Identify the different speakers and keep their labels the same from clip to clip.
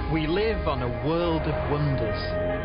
Speaker 1: We live on a world of wonders.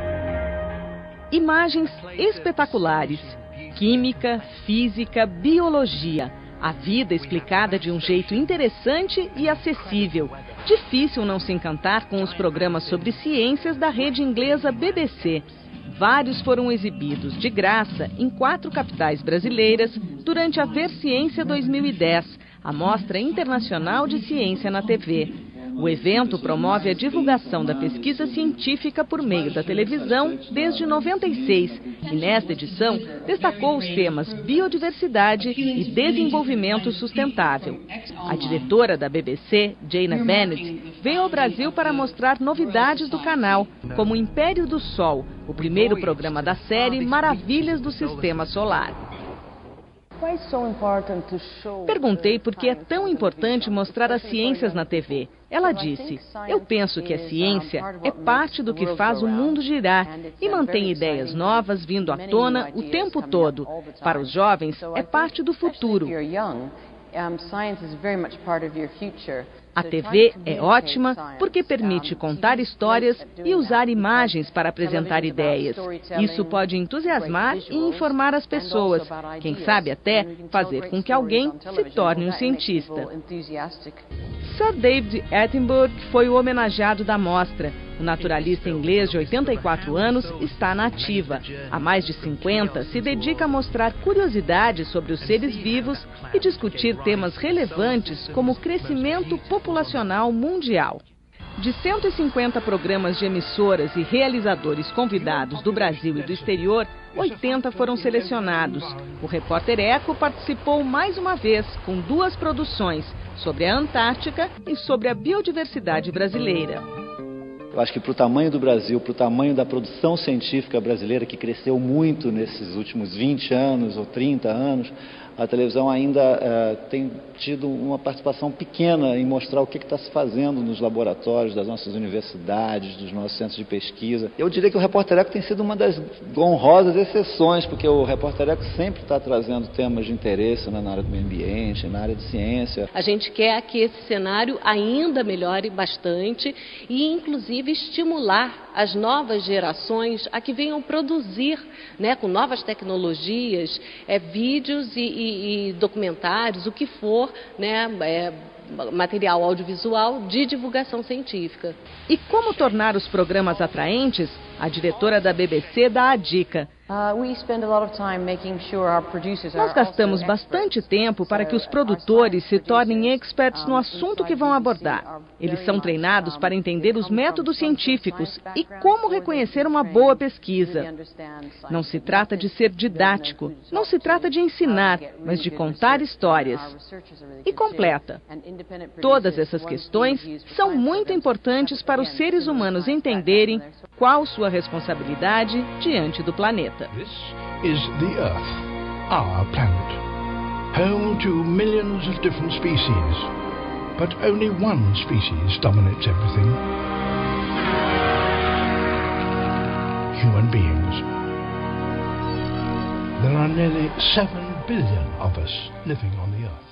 Speaker 2: Imagens espetaculares. Química, física, biologia. A vida explicada de um jeito interessante e acessível. Difícil não se encantar com os programas sobre ciências da rede inglesa BBC. Vários foram exibidos de graça em 4 capitais brasileiras durante a Ver Ciência 2010, a Mostra Internacional de Ciência na TV. O evento promove a divulgação da pesquisa científica por meio da televisão desde 96 e, nesta edição, destacou os temas biodiversidade e desenvolvimento sustentável. A diretora da BBC, Jane Bennett, veio ao Brasil para mostrar novidades do canal, como o Império do Sol, o primeiro programa da série Maravilhas do Sistema Solar. Perguntei por que é tão importante mostrar as ciências na TV. Ela disse: eu penso que a ciência é parte do que faz o mundo girar e mantém ideias novas vindo à tona o tempo todo. Para os jovens, é parte do futuro. A TV é ótima porque permite contar histórias e usar imagens para apresentar ideias. Isso pode entusiasmar e informar as pessoas. Quem sabe até fazer com que alguém se torne um cientista. Sir David Attenborough foi o homenageado da mostra. O naturalista inglês de 84 anos está na ativa. Há mais de 50, se dedica a mostrar curiosidades sobre os seres vivos e discutir temas relevantes como o crescimento populacional mundial. De 150 programas de emissoras e realizadores convidados do Brasil e do exterior, 80 foram selecionados. O repórter Eco participou mais uma vez com 2 produções sobre a Antártica e sobre a biodiversidade brasileira.
Speaker 3: Eu acho que para o tamanho do Brasil, para o tamanho da produção científica brasileira, que cresceu muito nesses últimos 20 anos ou 30 anos, a televisão ainda tem tido uma participação pequena em mostrar o que está se fazendo nos laboratórios das nossas universidades, dos nossos centros de pesquisa. Eu diria que o Repórter Eco tem sido uma das honrosas exceções, porque o Repórter Eco sempre está trazendo temas de interesse na área do meio ambiente, na área de ciência.
Speaker 4: A gente quer que esse cenário ainda melhore bastante e, inclusive, estimular as novas gerações a que venham produzir, né, com novas tecnologias, vídeos e documentários, o que for, né, material audiovisual de divulgação científica.
Speaker 2: E como tornar os programas atraentes? A diretora da BBC dá a dica. Nós gastamos bastante tempo para que os produtores se tornem experts no assunto que vão abordar. Eles são treinados para entender os métodos científicos e como reconhecer uma boa pesquisa. Não se trata de ser didático, não se trata de ensinar, mas de contar histórias. E completa. Todas essas questões são muito importantes para os seres humanos entenderem qual sua responsabilidade diante do planeta.
Speaker 5: This is the Earth, our planet, home to millions of different species, but only one species dominates everything: human beings. There are nearly 7 billion of us living on the Earth.